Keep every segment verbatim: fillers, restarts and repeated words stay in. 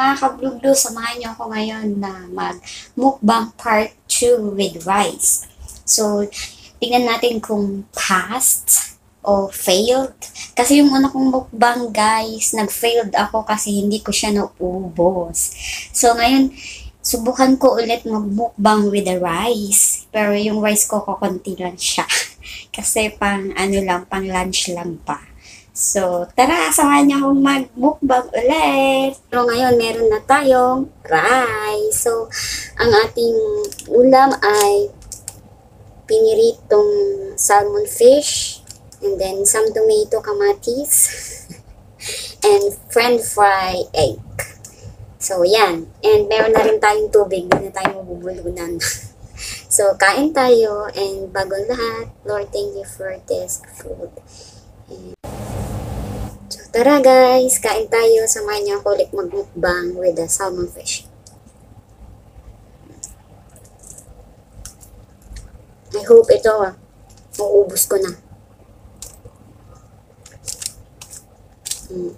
mga kablugdo, samahan niyo ako ngayon na mag-mukbang part two with rice. So, tingnan natin kung passed o failed. Kasi yung una kong mukbang, guys, nag-failed ako kasi hindi ko siya naubos. So, ngayon, subukan ko ulit mag-mukbang with the rice. Pero yung rice ko, kukunti lang siya. Kasi pang ano lang, pang lunch lang pa. So, tara, samahan niyo akong mag-mukbang ulit. Pero ngayon, meron na tayong rice. So, ang ating ulam ay piniritong salmon fish, and then some tomato, kamatis, and french fry egg. So, yan. And meron na rin tayong tubig. Hindi na tayo mabubulunan. So, kain tayo. And bago lahat, Lord, thank you for this food. And so, tara guys, kain tayo. Samahan niyo ako ulit magmukbang with the salmon fish. I hope ito, ah, mauubos ko na. Hmm.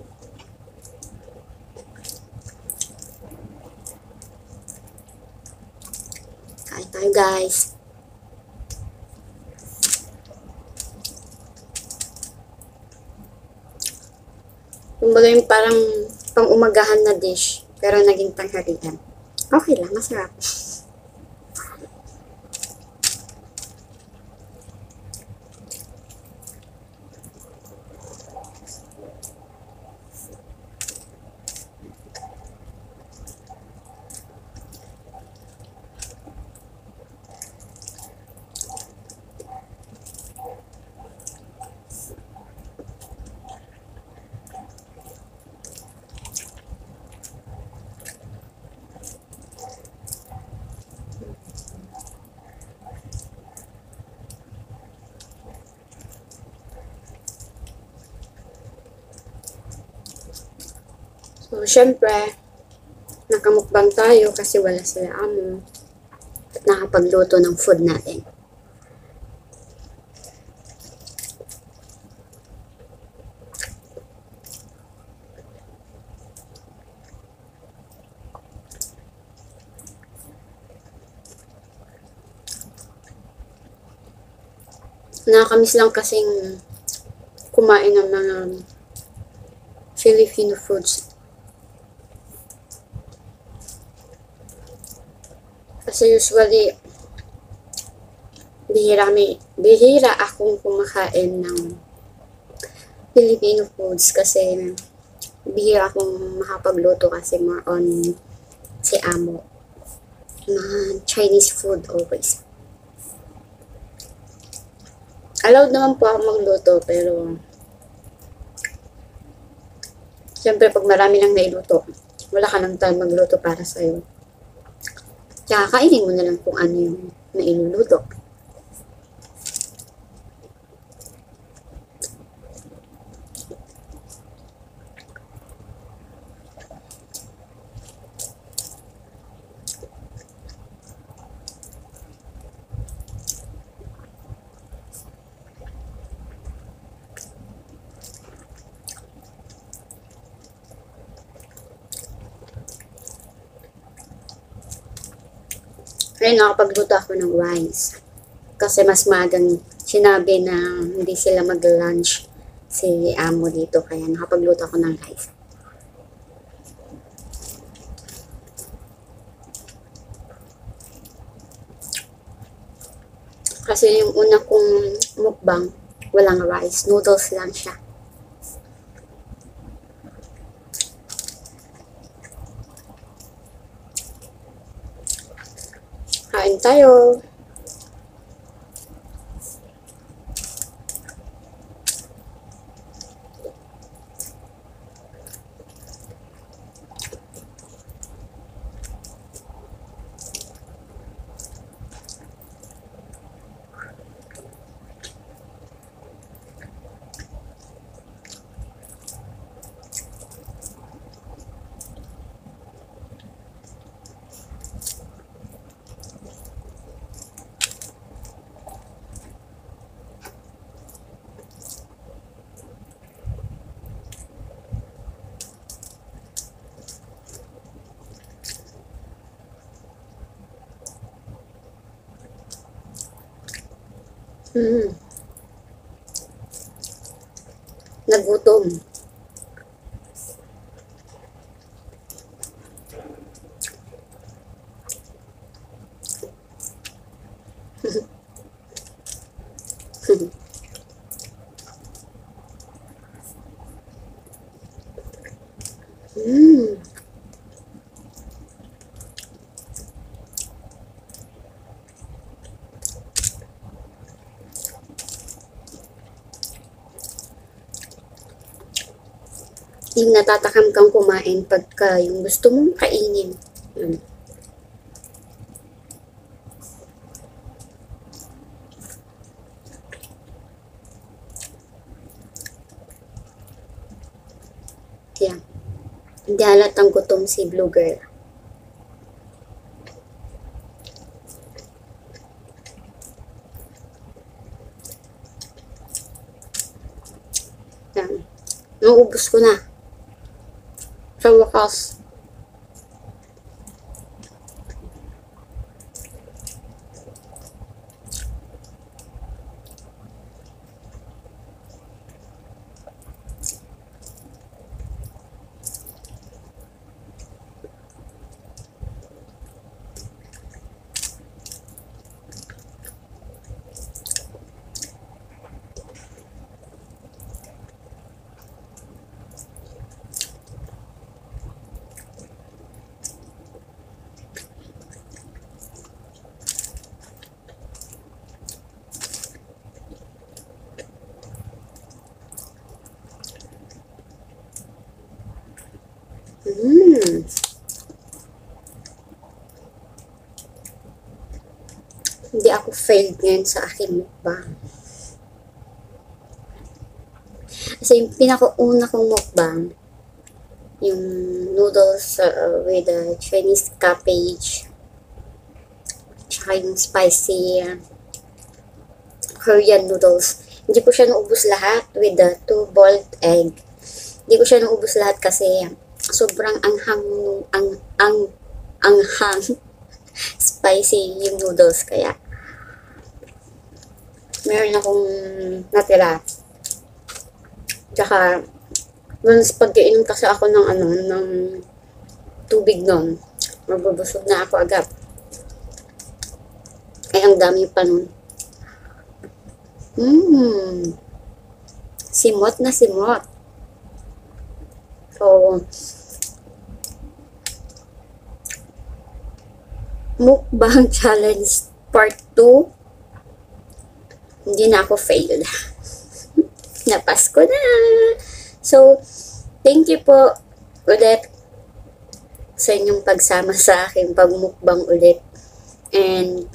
Kain tayo guys. Kumbaga yung parang pang-umagahan na dish, pero naging tanghalian. Okay lang, masarap. So, syempre, nakamukbang tayo kasi wala sila amo at nakapagluto ng food natin. Nakakamiss lang kasing kumain ng mga Filipino foods. Kasi usually, bihira, may, bihira akong kumakain ng Filipino foods kasi bihira akong makapagluto kasi more on si amo. Mga Chinese food always. Allowed naman po ako magluto pero siyempre pag marami lang nailuto, wala ka nang time magluto para sa'yo. Kaya kainin mo na lang kung ano yung nailuluto. Kaya nakapagluto ako ng rice. Kasi mas magang sinabi na hindi sila mag-lunch si amo dito. Kaya nakapagluto ako ng rice. Kasi yung una kong mukbang, walang rice. Noodles lang siya. Kain tayo. Hmm. Nagutom. Hmm. Yung natatakam kang kumain pagka yung gusto mong kainin. Yun. Yan. Hindi halatang gutom si Blue Girl. Yan. Naubos ko na. Sa wakas. Hmm. Hindi ako failed ngayon sa aking mukbang. Kasi yung pinakauna kong mukbang, yung noodles uh, with a Chinese cabbage, tsaka yung spicy uh, Korean noodles. Hindi ko siya naubos lahat with the two boiled egg. Hindi ko siya naubos lahat kasi sobrang anghang ang ang anghang spicy yung noodles, kaya meron akong natira. Tsaka once pag-iinom kasi ako ng ano ng tubig nun, mabubusog na ako agad. Ay, ang dami pa nun. Mmm. Simot na simot. So, mukbang challenge part two. Hindi na ako fail. Napasko na. So, thank you po ulit sa inyong pagsama sa aking pagmukbang ulit. And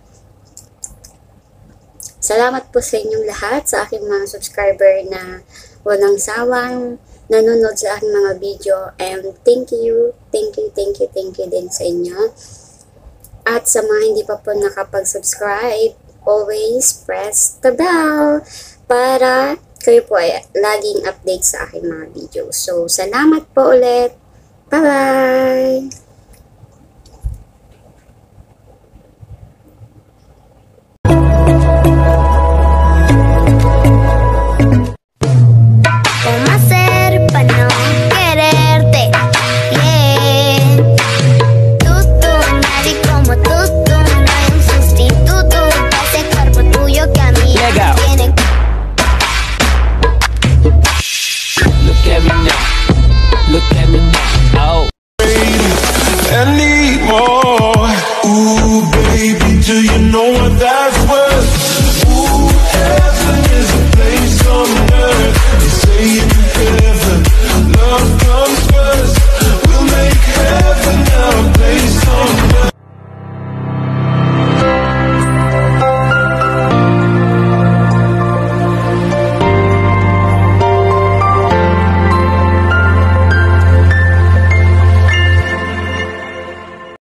salamat po sa inyong lahat, sa aking mga subscriber na walang sawang nanonood sa aking mga video. And thank you, thank you, thank you, thank you din sa inyo. At sa mga hindi pa po nakapag-subscribe, always press the bell para kayo po ay laging update sa aking mga video. So, salamat po ulit. Bye-bye!